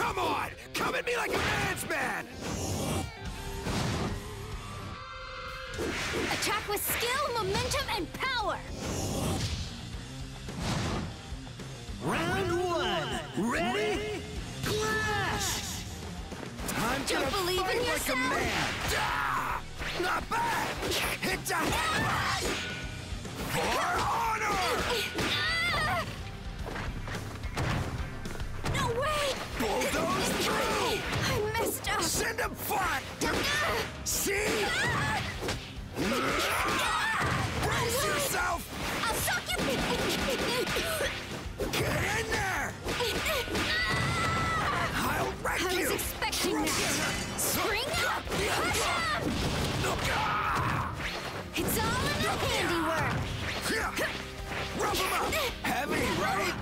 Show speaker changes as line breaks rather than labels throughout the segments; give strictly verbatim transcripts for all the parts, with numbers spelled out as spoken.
Come on! Come at me like a man's man!
Attack with skill, momentum, and power!
Round one! Ready? Clash! Time to
Don't believe
fight
in
like
yourself?
a man! Ah! Not bad! Hit the head! For honor!
No way!
Bulldoze through!
I messed up!
Send him flat! See? Brace yourself!
I'll suck you!
Get in there! I'll wreck
I
you!
was expecting that! Spring up! Crush him! It's all in the handiwork!
Rub him up! Heavy, right?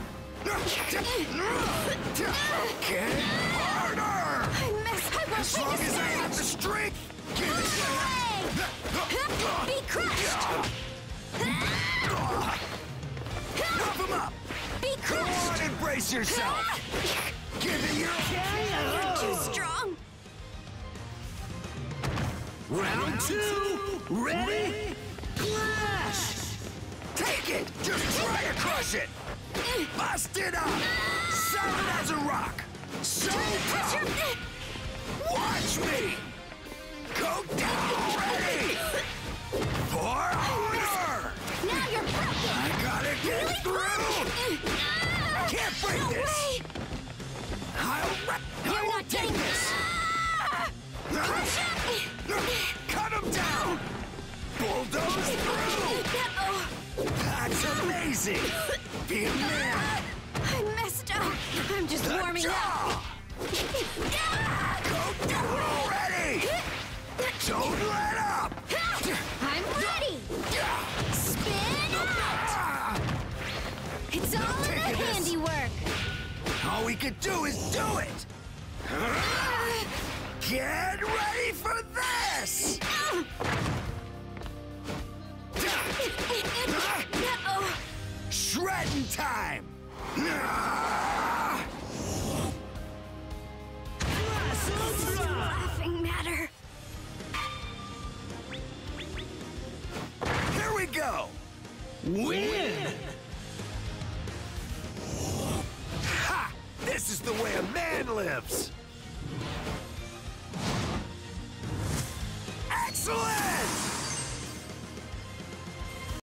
Get harder!
I messed I won't
As
take
long
a
as I
stand.
have the strength! Give
Out
it
of the way! Be crushed!
Rub him up!
Be
Go
crushed!
on and brace yourself! Give it your
You're too strong!
Round two! Ready? Clash! Take it! Just try to crush it! Bust it up! Solid as a rock! So tough! Watch me! Go down! Ready! For honor!
Now you're broken!
I gotta get
Really
through!
close.
Can't break
No
this!
way!
I'll wreck- I
You're
won't
not
take
getting
this! Cut him down! Bulldoze through!
Uh-oh.
That's amazing! Be a man!
I messed up! I'm just
The
warming up!
jaw! Go down already! Don't let up!
I'm ready! Spin out! It's all in the
taking this.
handiwork!
All we could do is do it! Get ready for this!
Uh-oh.
Shredding time!
Laughing matter.
Here we go! Win! Ha! This is the way a man lives!